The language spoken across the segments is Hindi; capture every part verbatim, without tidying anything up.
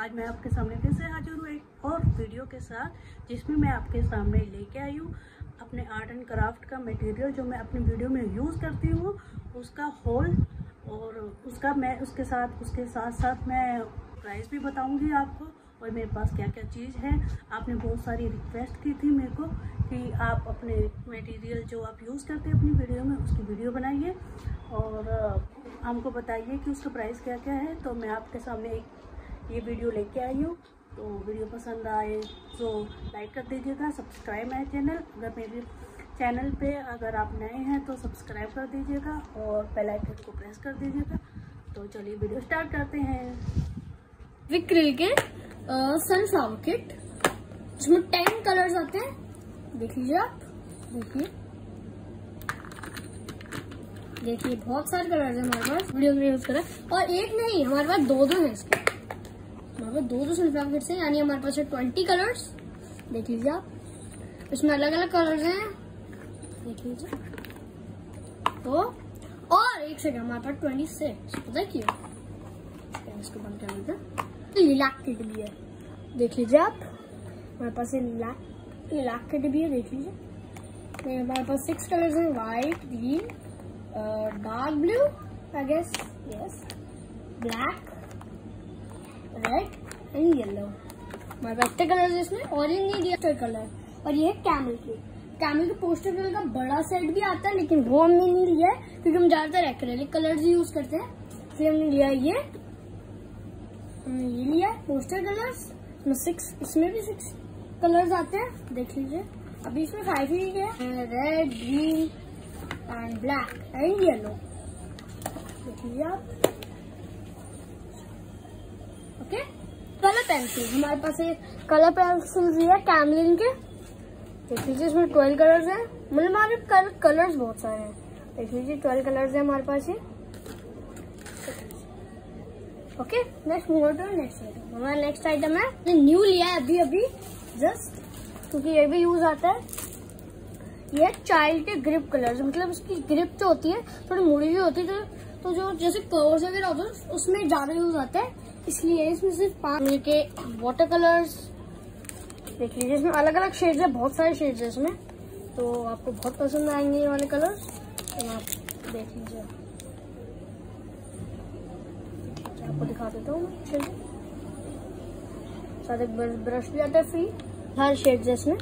आज मैं आपके सामने फिर से हाजिर हूँ एक और वीडियो के साथ, जिसमें मैं आपके सामने लेके आई हूँ अपने आर्ट एंड क्राफ्ट का मटेरियल जो मैं अपनी वीडियो में यूज़ करती हूँ, उसका हॉल और उसका मैं उसके साथ उसके साथ साथ मैं प्राइस भी बताऊँगी आपको और मेरे पास क्या क्या चीज़ है। आपने बहुत सारी रिक्वेस्ट की थी मेरे को कि आप अपने मटेरियल जो आप यूज़ करते हैं अपनी वीडियो में उसकी वीडियो बनाइए और हमको बताइए कि उसका प्राइस क्या क्या है। तो मैं आपके सामने एक ये वीडियो लेके आई हूँ। तो वीडियो पसंद आए तो लाइक कर दीजिएगा, सब्सक्राइब माय चैनल, अगर मेरे चैनल पे अगर आप नए हैं तो सब्सक्राइब कर दीजिएगा और बेल आइकन को प्रेस कर दीजिएगा। तो चलिए वीडियो स्टार्ट करते हैं। विक्रिल के सनफ्लावर किट, इसमें टेन कलर्स आते हैं, देख लीजिए आप, देखिए देखिए बहुत सारे कलर्स हैं हमारे पास, वीडियो में यूज करा। और एक नहीं, हमारे पास दो दो हैं इसके, हमारे पास दो दो सनफ्लावर किट्स हैं, यानी हमारे पास है ट्वेंटी कलर्स। देख लीजिए आप, इसमें अलग अलग कलर्स हैं, देख लीजिए। तो और एक सेकंड, हमारे पास ट्वेंटी सिक्स, पता है क्यों? इसको बंद कर देते हैं। लिलाक किट भी है, देख लीजिए आप, हमारे पास ये लिलाक लिलाक किट भी है, देख लीजिए। हमारे पास सिक्स कलर्स हैं, white, green, dark blue, I guess, yes, black, red and yellow. हमारे पास इतने कलर है इसमें, ऑरेंज नहीं दिया कलर। और ये है कैमल की कैमल के पोस्टर कलर का बड़ा सेट भी आता है, लेकिन वो हमने नहीं लिया है क्योंकि हम ज्यादातर एक्रेलिक कलर्स यूज करते हैं, इसलिए हमने लिया ये हमने ये लिया है पोस्टर कलर्स। इसमें सिक्स इसमें भी सिक्स कलर्स आते हैं, देख लीजिए। अभी इसमें फाइव ही है, red, green and black and yellow, देख लीजिए आप। ओके, कलर पेंसिल हमारे पास ये कलर पेंसिल भी है कैमलिन के, देख लीजिए। इसमें ट्वेल्व कलर्स हैं, मतलब हमारे कल, कलर्स बहुत सारे हैं, देख लीजिए। ट्वेल्व कलर्स हैं हमारे पास ये। Okay, next move to next item. हमारा नेक्स्ट आइटम है, ये न्यू लिया है अभी अभी जस्ट, क्योंकि ये भी यूज आता है। ये चाइल्ड के ग्रिप कलर्स, मतलब इसकी ग्रिप जो होती है थोड़ी मुड़ी हुई होती है, तो, तो जो जैसे कर्व्स वगैरह होते हैं उसमें ज्यादा यूज आता है, इसलिए इसमें सिर्फ पांच के वाटर कलर्स, देख लीजिए। इसमें अलग अलग शेड्स है, बहुत सारे शेड्स है इसमें, तो आपको बहुत पसंद आएंगे ये वाले कलर्स। तो आप देख लीजिए, आपको दिखा देता हूँ। साथ एक ब्रश भी आता है फ्री, हर शेड इसमें।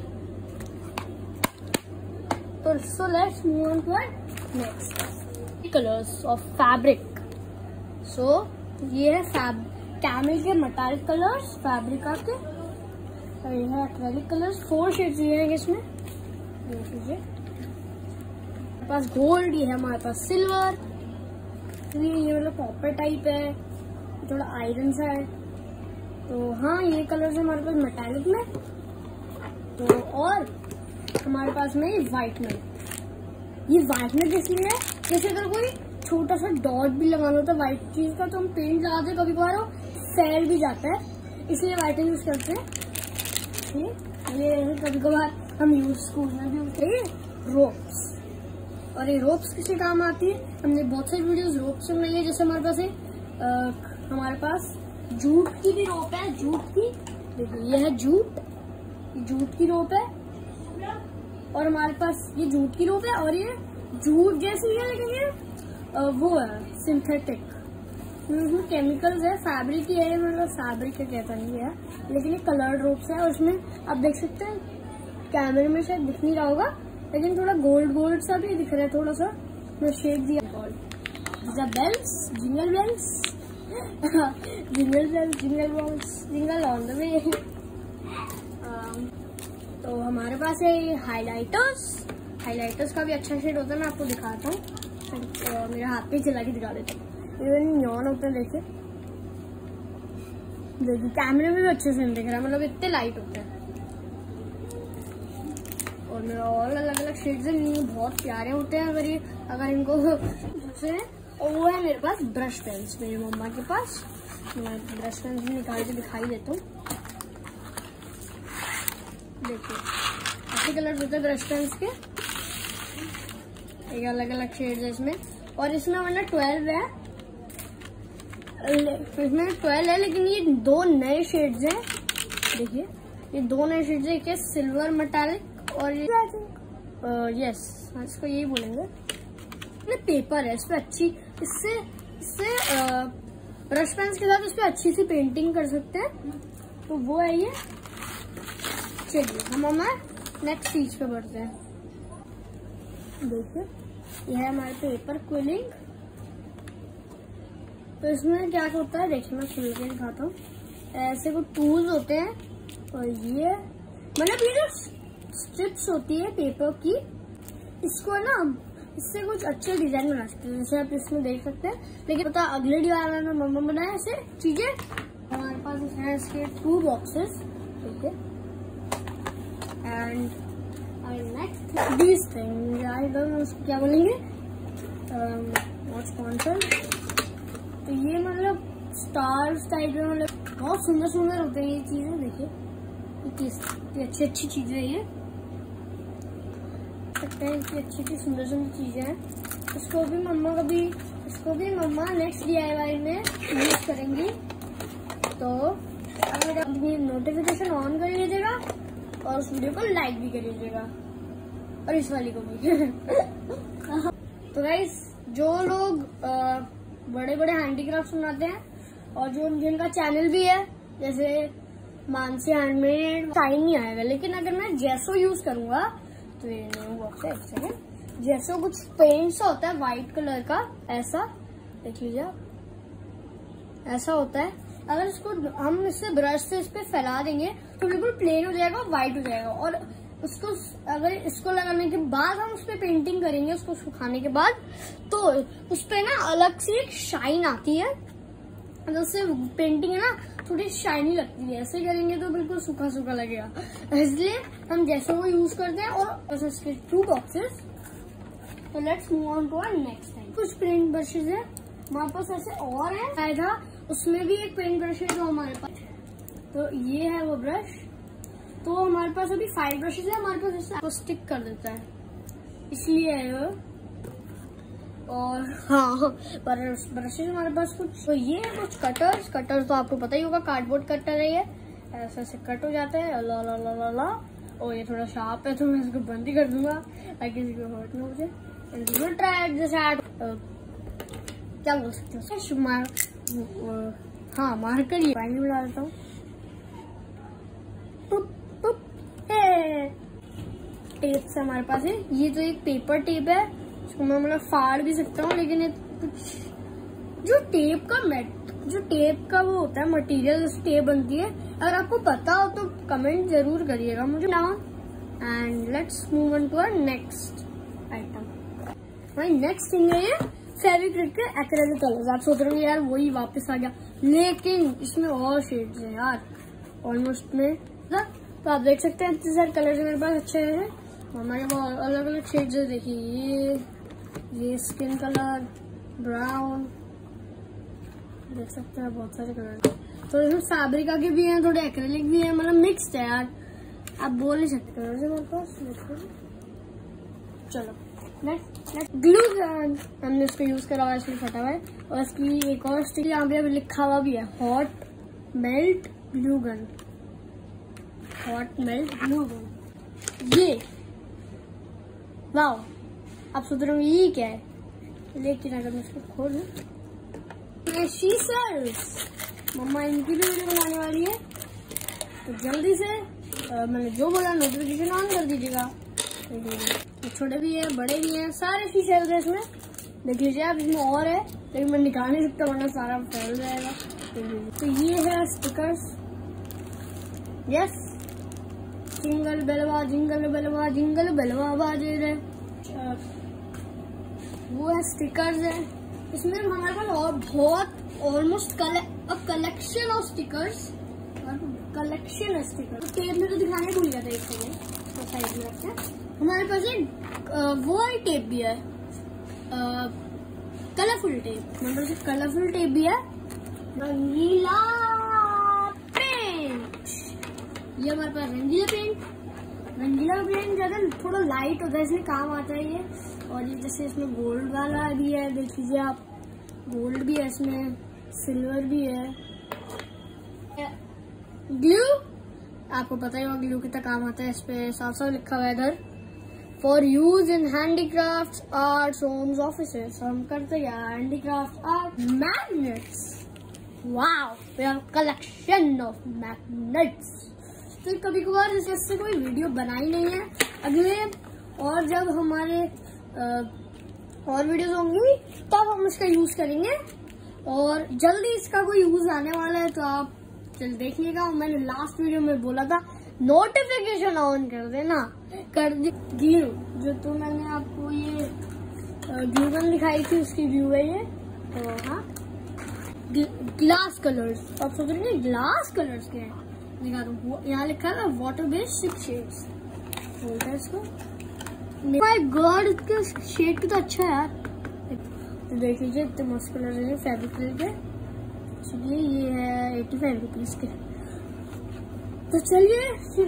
तो so let's move on to next colours of fabric. So ये है फैब कैमल के मेटालिक कलर्स फैब्रिका के, और ये है एक्रेलिक कलर्स। फोर शेड्स ये हैं इसमें, देख लीजिए। हमारे पास गोल्ड, ये है हमारे पास सिल्वर, ये मतलब कॉपर टाइप है, थोड़ा आयरन सा है। तो हाँ, ये कलर्स है हमारे पास मेटालिक में। तो और हमारे पास में व्हाइट में, ये व्हाइट में इसलिए है जैसे अगर कोई छोटा सा डॉट भी लगाना होता है व्हाइट चीज का, तो हम पेंट लगाते हैं, कभी कभार वो फैल भी जाता है, इसलिए व्हाइट यूज करते हैं। ये कभी कभार हम यूज स्कूल में भी होते हैं रोप्स, और ये रोप्स किसी काम आती है। हमने बहुत सारी वीडियोस रोप्स में बनाई है, जैसे हमारे पास है हमारे पास जूट की भी रोप है, जूट की, देखिए ये है जूट, जूट की रोप है। और हमारे पास ये जूट की रोप है, और ये जूट जैसी है लेकिन ये वो है सिंथेटिक, इसमें केमिकल्स है, फैब्रिक ही है, मतलब फैब्रिक का कहता नहीं है, लेकिन ये कलर्ड रोप्स है। और उसमें आप देख सकते हैं, कैमरे में शायद दिख नहीं रहा होगा, लेकिन थोड़ा गोल्ड गोल्ड सा भी दिख रहा है, थोड़ा सा शेड दिया। Bells, jingle bells, jingle bells, jingle balls, jingle on the way. तो हमारे पास है हाइलाइटर्स, हाइलाइटर्स का भी अच्छा शेड होता है, मैं आपको दिखाता हूँ, तो मेरे हाथ पे चला के दिखा देता हूँ। ये न्योन होता है, देखिए देखिए कैमरे में भी अच्छे से दिख रहा है, मतलब इतने लाइट होते हैं। और मेरा और अलग अलग शेड्स हैं, बहुत प्यारे होते हैं अगर ये अगर इनको दूसरे। और वो है मेरे पास ब्रश पेन्स, मेरी मम्मा के पास। मैं ब्रश पेन्स निकाल के दिखाई देता हूँ, देखिए अच्छे कलर होते हैं ब्रश पेन्स के, एक अलग अलग शेड्स है इसमें। और इसमें मतलब ट्वेल्व है, इसमें ट्वेल्व है, लेकिन ये दो नए शेड्स हैं। देखिए ये दो नए शेड्स है, एक है सिल्वर मेटालिक और ये यस इसको यही बोलेंगे। ये पेपर है, इस पे अच्छी इससे इससे ब्रश पेन्स के साथ इस पे अच्छी सी पेंटिंग कर सकते हैं, तो वो है ये। चलिए हम हमारे नेक्स्ट चीज पे बढ़ते हैं। देखिए यह है हमारे पेपर क्विलिंग। तो इसमें क्या होता है, देखिए मैं खोल के दिखाता हूँ। ऐसे कुछ टूल्स होते हैं और ये मतलब ये जो स्ट्रिप्स होती है पेपर की, इसको ना इससे कुछ अच्छे डिजाइन बना सकते हैं, जैसे आप इसमें देख सकते हैं। लेकिन पता अगले दीवार में मम्मा बनाया ऐसे चीजें। हमारे पास है इसके टू बॉक्सेस, ठीक है। And next this thing I don't know उसको क्या बोलेंगे, नॉट स्पॉन्सर। तो ये मतलब स्टार्स टाइप में, मतलब बहुत सुंदर सुंदर होते हैं ये चीजें। देखिए कितनी अच्छी अच्छी चीजें ये सकते हैं, इतनी अच्छी अच्छी सुंदर सुंदर चीजें हैं। इसको भी मम्मा कभी इसको भी मम्मा नेक्स्ट डी आई वाई में यूज करेंगी। तो अगर अपनी नोटिफिकेशन ऑन कर लीजिएगा और उस वीडियो को लाइक भी कर लीजिएगा, और इस वाली को भी। तो गाइस जो लोग बड़े बड़े हैंडीक्राफ्ट बनाते हैं और जो जिनका चैनल भी है, जैसे मानसी हैंडमेड, टाइम नहीं आएगा। लेकिन अगर मैं जैसो यूज करूंगा तो ये न्यू बॉक्स है, एक सेकेंड। जैसो कुछ पेंट सा होता है व्हाइट कलर का, ऐसा देख लीजिए, ऐसा होता है। अगर इसको हम इससे ब्रश से इस पे फैला देंगे तो बिल्कुल प्लेन हो जाएगा, व्हाइट हो जाएगा। और उसको अगर इसको लगाने के बाद हम उस पे पेंटिंग करेंगे, उसको सुखाने के बाद, तो उस पे ना अलग से एक शाइन आती है। अगर उससे पेंटिंग है ना थोड़ी शाइनी लगती है। ऐसे करेंगे तो बिल्कुल सूखा सूखा लगेगा, इसलिए हम जैसे वो यूज करते हैं। और इसके टू बॉक्सेस। तो let's move on to our next time. कुछ पेंट ब्रशेज है हमारे पास, ऐसे और है आया था, उसमें भी एक पेंट ब्रश है जो हमारे पास। तो ये है वो ब्रश। तो हमारे पास अभी फाइव ब्रशेज है हमारे पास, इससे आपको स्टिक कर देता है, इसलिए है वो। और हाँ पर ब्रशेज हमारे पास कुछ, तो ये है कुछ कटर्स। कटर तो आपको पता ही होगा, कार्डबोर्ड कटर है ये, ऐसे ऐसे कट हो जाता है। ला ला ला ला ला। और ये थोड़ा शार्प है तो मैं इसको बंद ही कर दूंगा ताकि किसी को हर्ट ना हो जाए। ट्राई जैसे क्या बोल सकते हो, मार हाँ मार्कर ये पानी में डालता हूँ। टेप से हमारे पास है, ये तो एक पेपर टेप है, इसको मैं मतलब फाड़ भी सकता हूँ। लेकिन ये कुछ जो टेप का मेट जो टेप का वो होता है मटेरियल, उस टेप बनती है। अगर आपको पता हो तो कमेंट जरूर करिएगा मुझे ना। And let's move on to our next item. भाई नेक्स्ट थिंग है ये फेविक्रिल के एक्रेलिक कलर्स। आप सोच रहे होंगे यार वही वापस आ गया, लेकिन इसमें और शेड्स हैं यार ऑलमोस्ट में। तो आप देख सकते हैं इतने सारे कलर्स मेरे पास अच्छे हैं, हमारे पास अलग अलग शेड्स है। देखिए ये ये स्किन कलर, ब्राउन, देख सकते हैं बहुत सारे कलर। तो इसमें फैब्रिका के भी हैं, थोड़े एक्रेलिक भी हैं, मतलब मिक्स्ड है यार, आप बोल नहीं सकते कलर से मेरे पास। चलो नेक्स्ट ग्लू गन, हमने इसको यूज करा हुआ है, इसमें फटा हुआ है। और इसकी एक और स्टिक यहाँ पे लिखा हुआ भी है, hot melt glue gun, hot melt glue gun. ये वाओ, आप सोच रहे होंगे ये क्या है, लेकिन अगर मैं इसको खोलूं, मम्मा इनकी भी वीडियो बनाने वाली है, तो जल्दी से आ, मैंने जो बोला नोटिफिकेशन ऑन कर दीजिएगा। छोटे भी है, बड़े भी हैं, सारे शीशे है इसमें, देख लीजिए आप। इसमें और है लेकिन मैं निकाल नहीं सकता वरना सारा फैल जाएगा। तो ये है स्टिकर्स, यस, जिंगल बेलवा जिंगल बेलवा जिंगल बेलवा बाजे रे, वो है स्टिकर्स है। इसमें हमारे पास और बहुत almost collection of stickers, collection है स्टिकर। टेप में तो दिखाने भूल गया था, एक सेकेंड तो साइड में रखते हैं। हमारे पास एक वो टेप भी है, कलरफुल टेप, मतलब कलरफुल टेप भी है। रंगीला पेंट, ये हमारे पास रंगीला पेंट। रंगीला पेंट ज्यादा थोड़ा लाइट होता है, इसमें काम आता है ये। और ये जैसे इसमें गोल्ड वाला भी है, देख लीजिए आप, गोल्ड भी है इसमें, सिल्वर भी है। ग्लू, आपको पता ही होगा ग्लू कितना काम आता है। इस पे साफ साफ लिखा हुआ है इधर, for use in handicraft arts homes offices. हम करते हैं handicraft art. Magnets, wow, we have collection of magnets. तो कभी कभार इससे कोई वीडियो बनाई नहीं है, अगले और जब हमारे आ, और वीडियोस होंगी तब हम इसका यूज करेंगे, और जल्दी इसका कोई यूज आने वाला है, तो आप चल देखिएगा। मैंने लास्ट वीडियो में बोला था नोटिफिकेशन ऑन कर देना, कर दी। ग्लू, जो तो मैंने आपको ये ग्लू गन दिखाई थी उसकी व्यू है ये। तो हाँ, ग्लास कलर्स, आप सोच रहे हैं ग्लास कलर्स क्या है, दिखा दूँ। यहाँ लिखा है वाटर बेस्ड सिक्स शेड्स, बोलता है इसको। माय गॉड, इसके शेड की तो अच्छा है यार। तो देख लीजिए इतने मस्त कलर है फेविक्रिल के। चलिए ये है एटी फाइव रुपीज के। तो चलिए फिर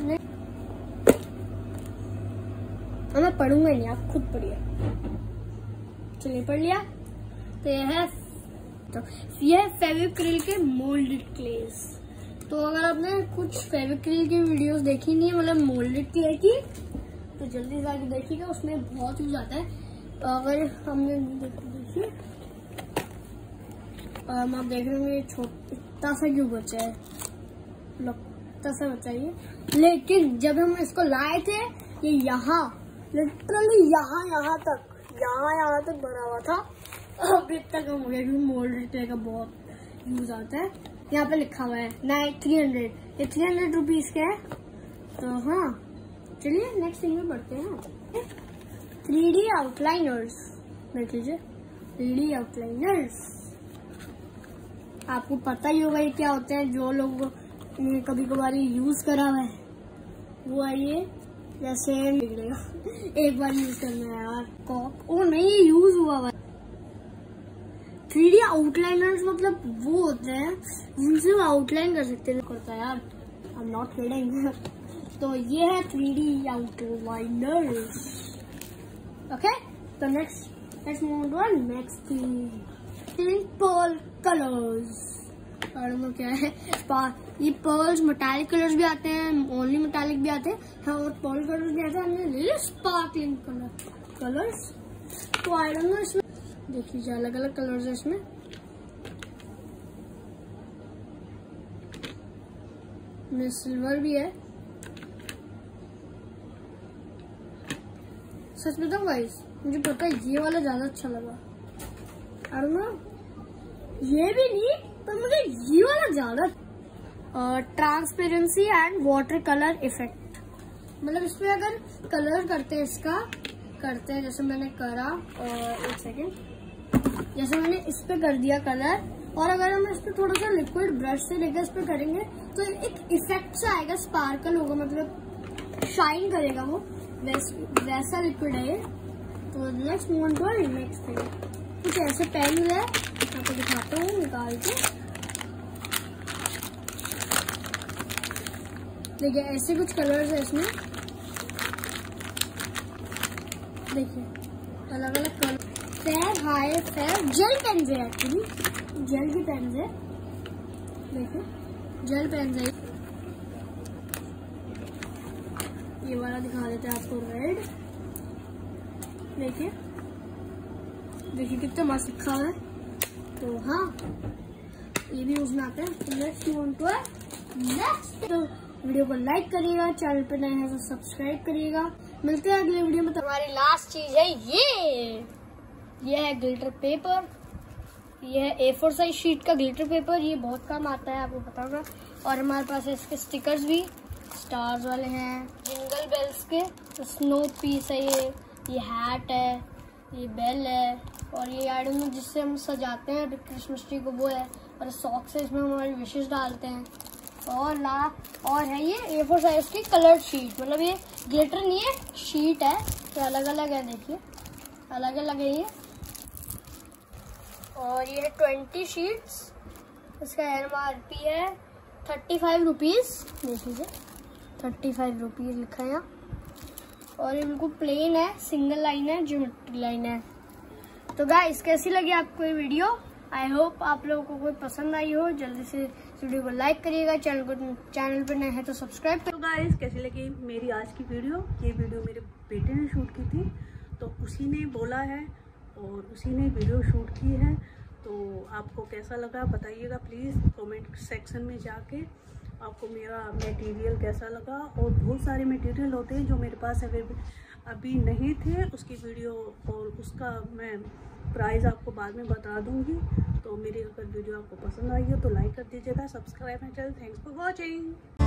मैं पढ़ूंगा नहीं, आप खुद पढ़िए। चलिए पढ़ लिया। तो ये है तो ये है फेविक्रिल के मोल्डेड क्लेस। तो अगर आपने कुछ फेविक्रिल की वीडियोस देखी नहीं है, मतलब मोल्डेड क्ले की, तो जल्दी जाके देखिएगा, उसमें बहुत यूज आता है। तो अगर हमने देखिए, आप देख रहे होंगे छोटा सा क्यों बचा है, लगता सा बचा है, लेकिन जब हम इसको लाए थे ये यहाँ लिटरली यहाँ यहाँ तक यहाँ यहाँ तक भरा हुआ था। अब इतना कम हो गया क्योंकि मोल्डेड क्ले का बहुत यूज आता है। यहाँ पे लिखा हुआ है नाइन थ्री हंड्रेड, ये थ्री हंड्रेड रुपीज का है। तो हाँ चलिए नेक्स्ट थिंग में बढ़ते हैं। थ्री डी आउटलाइनर्स, देख लीजिए थ्री डी आउटलाइनर्स। आपको पता ही होगा ये क्या होते हैं, जो लोग ने कभी कभार यूज करा हुआ है वो है ये। जैसे एक बार यूज करना है यार, कॉक ओ नहीं यूज हुआ हुआ। थ्री डी आउटलाइनर्स मतलब वो होते हैं जिनसे वो आउटलाइन कर सकते हैं, करता है यार, आई एम नॉट किडिंग। तो ये है थ्री डी आउटलाइनर्स। ओके, तो next let's move on next thing, pearl colours. और क्या है, ये पर्ल्स मेटालिक कलर्स भी आते हैं, ओनली मेटालिक भी आते हैं, और पर्ल कलर्स भी आते हैं। हमने ले लिया स्पार्कलिंग कलर कलर्स। तो आई डोंट नो, इसमें देख लीजिए अलग अलग कलर्स है इसमें। में सिल्वर भी है। सच बताऊं गाइस, मुझे पता है ये वाला ज्यादा अच्छा लगा। आई डोंट नो, ये भी नहीं, पर मुझे ये वाला ज्यादा। Transparency and water colour effect, मतलब इसमें अगर कलर करते हैं, इसका करते हैं जैसे मैंने करा, और एक सेकेंड, जैसे मैंने इस पे कर दिया कलर, और अगर हम इस पे थोड़ा सा लिक्विड ब्रश से लेकर इस पे करेंगे तो एक इफेक्ट सा आएगा, स्पार्कल होगा, मतलब शाइन करेगा वो, वैस, वैसा लिक्विड है ये। तो next move on to next thing. कुछ ऐसे पेन है, आपको दिखाता हूँ निकाल के। देखिए ऐसे कुछ कलर्स है इसमें, देखिए अलग अलग colour. Fair high fair gel pen है, एक्चुअली जेल की पेन है। देखिए जेल पेन है, ये वाला दिखा देते हैं आपको, रेड। देखिए देखिए कितना मस्त लिखा है। तो हाँ ये भी यूज में आते हैं। तो next you want to next, तो वीडियो को लाइक करिएगा, चैनल पे नए हैं तो सब्सक्राइब करिएगा। मिलते हैं अगले वीडियो में। तो हमारी लास्ट चीज है ये ये है ग्लिटर पेपर। ये है ए फोर साइज शीट का ग्लिटर पेपर, ये बहुत काम आता है, आपको पता होगा। और हमारे पास है इसके स्टिकर्स भी, स्टार्स वाले हैं, जिंगल बेल्स के, तो स्नो पीस है ये ये हैट है, ये बेल है, और ये आइटम जिससे हम सजाते हैं क्रिसमस ट्री को वो है, और सॉक्स है, इसमें हमारी विशेष डालते हैं। और ला और है ये ए फोर साइज की कलर शीट, मतलब ये ग्लिटर नहीं है, शीट है, तो अलग अलग है, देखिए अलग अलग है ये। और ये है ट्वेंटी शीट्स, इसका एम आर पी है थर्टी फाइव रुपीज, देख लीजिए थर्टी फाइव रुपीज लिखा है यहाँ। और ये बिल्कुल प्लेन है, सिंगल लाइन है, ज्योमेट्री लाइन है। तो गाइस कैसी लगी आपको ये वीडियो, आई होप आप लोगों को कोई पसंद आई हो। जल्दी से वीडियो को लाइक करिएगा, चैनल को चैनल पर नए हैं तो सब्सक्राइब तो गाइस कैसी लगी मेरी आज की वीडियो। ये वीडियो मेरे बेटे ने शूट की थी, तो उसी ने बोला है और उसी ने वीडियो शूट की है। तो आपको कैसा लगा बताइएगा प्लीज़ कमेंट सेक्शन में जाके। आपको मेरा मटेरियल कैसा लगा, और बहुत सारे मटेरियल होते हैं जो मेरे पास अवेलेबल अभी नहीं थे, उसकी वीडियो और उसका मैं प्राइस आपको बाद में बता दूंगी। तो मेरी अगर वीडियो आपको पसंद आई हो तो लाइक कर दीजिएगा, सब्सक्राइब है चैनल। Thanks for watching.